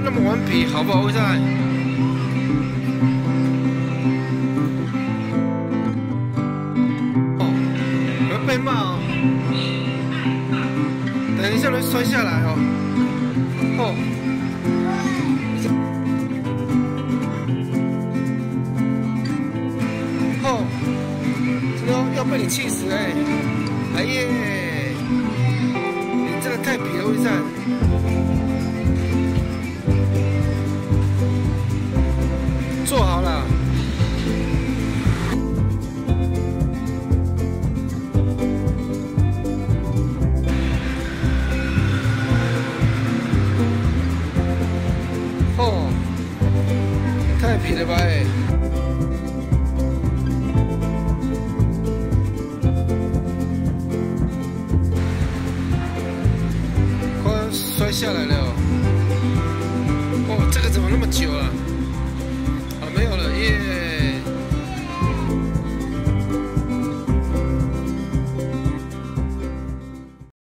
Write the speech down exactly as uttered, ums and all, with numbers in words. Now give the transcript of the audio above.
那么顽皮，好不好？魏赛？哦，会被骂哦。等一下会摔下来哦。哦。哦，这个要被你气死哎！哎耶，你这个太皮了，魏赛。 做好了。哦，太皮了吧哎！快摔下来了哦！哦，这个怎么那么久啊？